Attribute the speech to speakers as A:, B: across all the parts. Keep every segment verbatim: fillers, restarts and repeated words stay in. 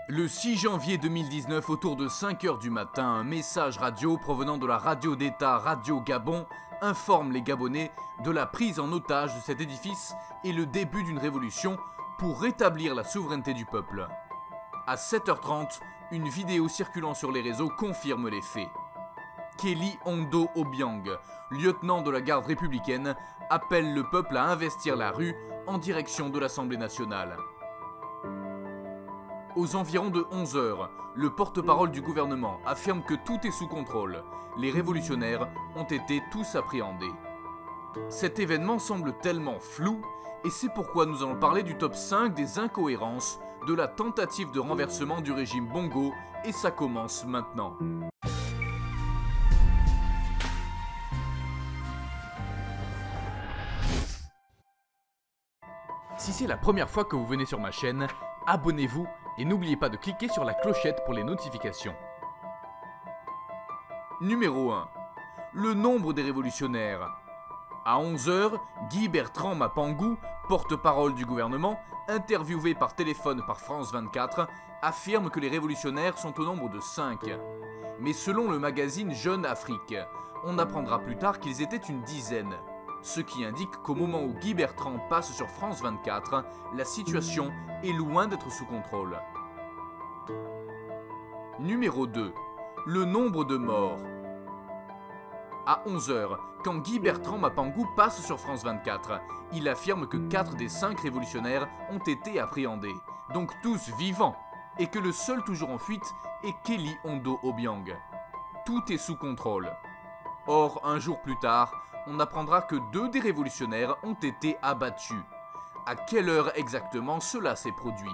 A: Le six janvier deux mille dix-neuf, autour de cinq heures du matin, un message radio provenant de la radio d'État Radio Gabon informe les Gabonais de la prise en otage de cet édifice et le début d'une révolution pour rétablir la souveraineté du peuple. À sept heures trente, une vidéo circulant sur les réseaux confirme les faits. Kelly Ondo Obiang, lieutenant de la garde républicaine, appelle le peuple à investir la rue en direction de l'Assemblée nationale. Aux environs de onze heures, le porte-parole du gouvernement affirme que tout est sous contrôle. Les révolutionnaires ont été tous appréhendés. Cet événement semble tellement flou, et c'est pourquoi nous allons parler du top cinq des incohérences de la tentative de renversement du régime Bongo, et ça commence maintenant. Si c'est la première fois que vous venez sur ma chaîne, abonnez-vous et n'oubliez pas de cliquer sur la clochette pour les notifications. Numéro un. Le nombre des révolutionnaires. À onze heures, Guy Bertrand Mapangou, porte-parole du gouvernement, interviewé par téléphone par France vingt-quatre, affirme que les révolutionnaires sont au nombre de cinq. Mais selon le magazine Jeune Afrique, on apprendra plus tard qu'ils étaient une dizaine. Ce qui indique qu'au moment où Guy Bertrand passe sur France vingt-quatre, la situation est loin d'être sous contrôle. Numéro deux. Le nombre de morts. À onze heures, quand Guy Bertrand Mapangou passe sur France vingt-quatre, il affirme que quatre des cinq révolutionnaires ont été appréhendés, donc tous vivants, et que le seul toujours en fuite est Kelly Ondo Obiang. Tout est sous contrôle. Or, un jour plus tard, on apprendra que deux des révolutionnaires ont été abattus. À quelle heure exactement cela s'est produit?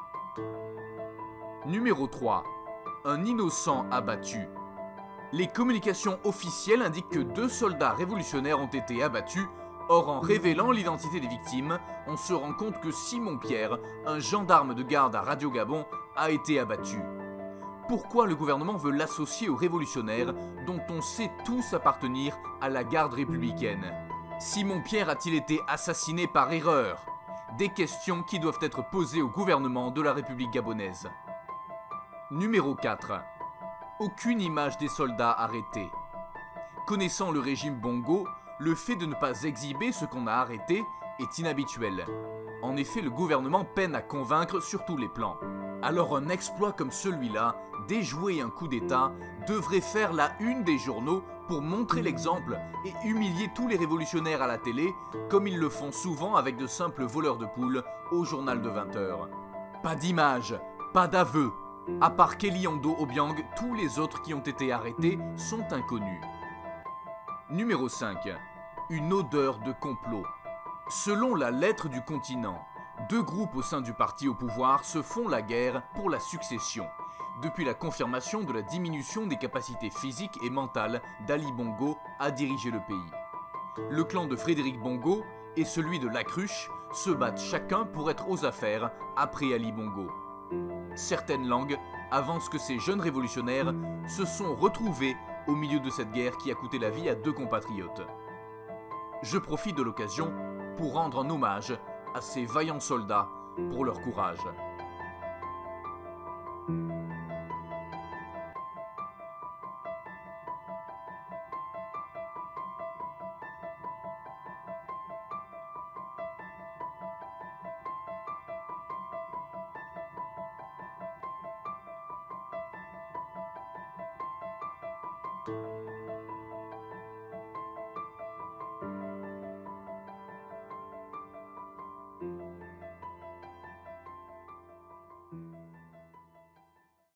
A: Numéro trois. Un innocent abattu. Les communications officielles indiquent que deux soldats révolutionnaires ont été abattus. Or, en révélant l'identité des victimes, on se rend compte que Simon Pierre, un gendarme de garde à Radio Gabon, a été abattu. Pourquoi le gouvernement veut l'associer aux révolutionnaires dont on sait tous appartenir à la garde républicaine? Simon Pierre a-t-il été assassiné par erreur? Des questions qui doivent être posées au gouvernement de la République gabonaise. Numéro quatre. Aucune image des soldats arrêtés. Connaissant le régime Bongo, le fait de ne pas exhiber ce qu'on a arrêté est inhabituel. En effet, le gouvernement peine à convaincre sur tous les plans. Alors un exploit comme celui-là, déjouer un coup d'État, devrait faire la une des journaux pour montrer l'exemple et humilier tous les révolutionnaires à la télé, comme ils le font souvent avec de simples voleurs de poules au journal de vingt heures. Pas d'image, pas d'aveu. À part Kelly Ondo Obiang, tous les autres qui ont été arrêtés sont inconnus. Numéro cinq. Une odeur de complot. Selon la lettre du continent, deux groupes au sein du parti au pouvoir se font la guerre pour la succession, depuis la confirmation de la diminution des capacités physiques et mentales d'Ali Bongo à diriger le pays. Le clan de Frédéric Bongo et celui de Lacruche se battent chacun pour être aux affaires après Ali Bongo. Certaines langues avancent que ces jeunes révolutionnaires se sont retrouvés au milieu de cette guerre qui a coûté la vie à deux compatriotes. Je profite de l'occasion pour rendre un hommage à ces vaillants soldats pour leur courage.
B: you